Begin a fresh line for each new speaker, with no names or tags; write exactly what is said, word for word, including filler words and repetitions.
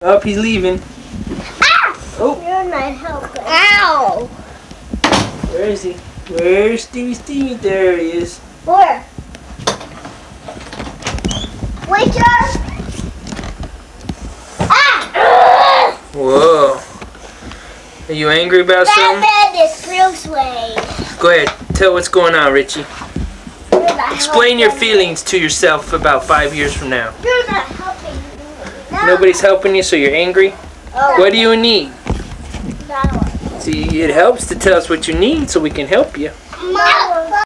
Oh, he's leaving.
Ah!
Oh.
You're not helping. Ow!
Where is he? Where's Stevie Stevie? There he is.
Where? Witcher! Ah!
Whoa. Are you angry about something?
Batman is Bruce Wayne.
Go ahead. Tell what's going on, Richie.
You're not
Explain your
helping
feelings to yourself about five years from now.
me. You're not helping me. No.
Nobody's helping you, so you're angry?
Oh.
What do you need?
That one.
See, it helps to tell us what you need so we can help you.
Mom.